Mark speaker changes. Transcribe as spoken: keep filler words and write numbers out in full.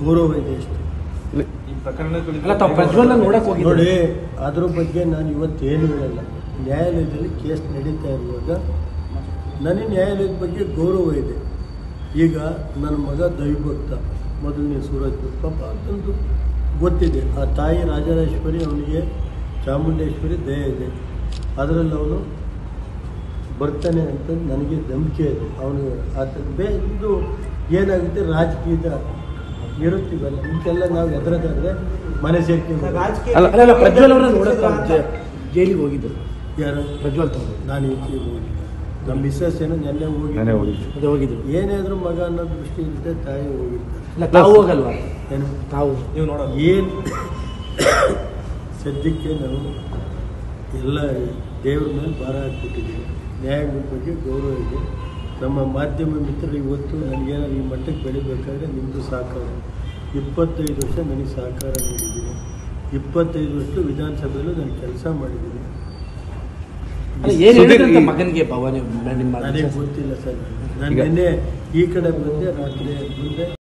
Speaker 1: ಗೌರವ ಇದೆ ಅಷ್ಟೇ. ನೋಡಿ, ಅದ್ರ ಬಗ್ಗೆ ನಾನು ಇವತ್ತೇನು ಹೇಳಲ್ಲ. ನ್ಯಾಯಾಲಯದಲ್ಲಿ ಕೇಸ್ ನಡೀತಾ ಇರುವಾಗ ನನಗೆ ನ್ಯಾಯಾಲಯದ ಬಗ್ಗೆ ಗೌರವ ಇದೆ. ಈಗ ನನ್ನ ಮಗ ದೈವಭಕ್ತ, ಮೊದಲನೇ ಸೂರಜ್ ಪಾಪ ಅಂತಂದು ಗೊತ್ತಿದೆ. ಆ ತಾಯಿ ರಾಜರಾಜೇಶ್ವರಿ, ಅವನಿಗೆ ಚಾಮುಂಡೇಶ್ವರಿ ದಯ ಇದೆ. ಅದರಲ್ಲಿ ಅವನು ಬರ್ತಾನೆ ಅಂತ ನನಗೆ ನಂಬಿಕೆ ಇದೆ. ಅವನು ಅದು ಬೇ ಇದು ಏನಾಗುತ್ತೆ, ರಾಜಕೀಯದ ಇರುತ್ತೀವಲ್ಲ, ಇದಕ್ಕೆಲ್ಲ ನಾವು ಎದುರದಾದ್ರೆ ಮನೆ ಸೇರ್ತೀವಿ.
Speaker 2: ಪ್ರಜ್ವಲ್ ಅವರ ನೋಡಕ್ಕೆ ಜೈಲಿಗೆ ಹೋಗಿದ್ದರು.
Speaker 1: ಯಾರು? ಪ್ರಜ್ವಲ್ ತಗೊಂಡು. ನಾನು ಈಚೆಗೆ ಹೋಗಿ ನಮ್ಮ ಮಿಸ್ಸಸ್ ಏನೋ ನೆನ್ನೆ ಹೋಗಿ
Speaker 2: ಅದೇ ಹೋಗಿದ್ರು.
Speaker 1: ಏನೇ ಆದರೂ ಮಗ ಅನ್ನೋ ದೃಷ್ಟಿ ಇರುತ್ತೆ, ತಾಯಿ ಹೋಗಿರ್ತಾರೆ.
Speaker 2: ತಾವು ಹೋಗಲ್ವಾ?
Speaker 1: ಏನು
Speaker 2: ತಾವು
Speaker 1: ನೀವು ನೋಡೋ ಏನು ಸದ್ಯಕ್ಕೆ ನಾವು ಎಲ್ಲ ದೇವ್ರ ಮೇಲೆ ಭಾರ ಹಾಕ್ಬಿಟ್ಟಿದ್ದೀವಿ. ನ್ಯಾಯದ ಬಗ್ಗೆ ಗೌರವ ಇದೆ. ನಮ್ಮ ಮಾಧ್ಯಮ ಮಿತ್ರರು ಇವತ್ತು ನನಗೇನಾದ್ರು ಈ ಮಟ್ಟಕ್ಕೆ ಬೆಳಿಬೇಕಾದ್ರೆ ನಿಮ್ಮದು ಸಹಕಾರ. ಇಪ್ಪತ್ತೈದು ವರ್ಷ ನನಗೆ ಸಹಕಾರ ನೀಡಿದ್ದೀನಿ. ಇಪ್ಪತ್ತೈದು ವರ್ಷ ವಿಧಾನಸಭೆಯಲ್ಲೂ ನಾನು ಕೆಲಸ ಮಾಡಿದ್ದೀನಿ.
Speaker 2: ಮಗನಿಗೆ ಭವಾನಿ
Speaker 1: ನನಗೆ ಗೊತ್ತಿಲ್ಲ ಸರ್. ನಾನು ನಿನ್ನೆ ಈ ಕಡೆ ಬಂದೆ, ರಾತ್ರಿ ಮುಂದೆ